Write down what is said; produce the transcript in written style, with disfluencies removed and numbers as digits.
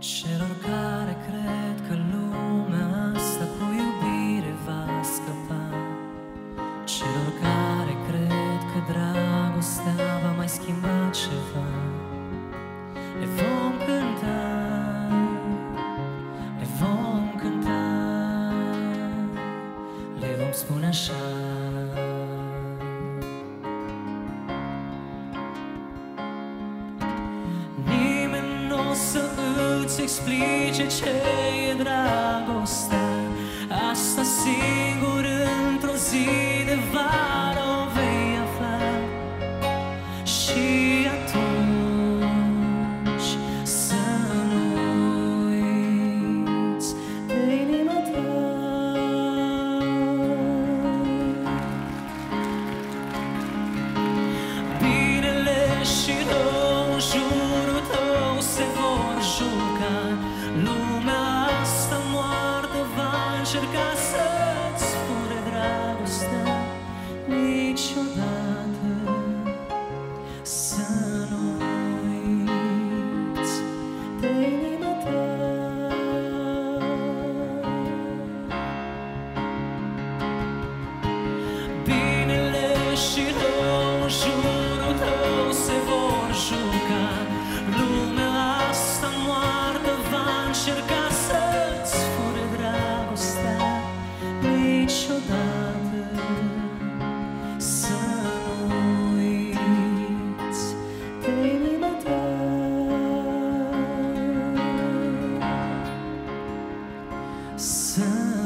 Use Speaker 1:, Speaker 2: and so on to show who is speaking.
Speaker 1: Celor care cred că lumea asta cu iubire va scăpa, celor care cred că dragostea va mai schimba ceva, le vom cânta, le vom cânta, le vom spune așa. O să îți explice ce e dragostea asta, singur într-o zi de vară o vei afla. Și atunci să nu uiți de inima ta. Binele și rău în jurul tău se vor juca. Lumea asta moartă va încerca să-ți fure dragostea. Niciodată să nu uiți de inima ta. Binele și rău în jurul tău se vor juca. Lumea asta moartă va încerca să-ți fure dragostea. Niciodată să nu uiți de inima ta. Să